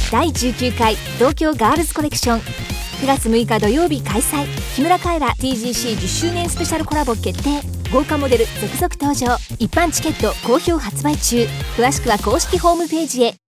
第19回東京ガールズコレクション9月6日土曜日開催。木村カエラ TGC10 周年スペシャルコラボ決定。豪華モデル続々登場。一般チケット好評発売中。詳しくは公式ホームページへ。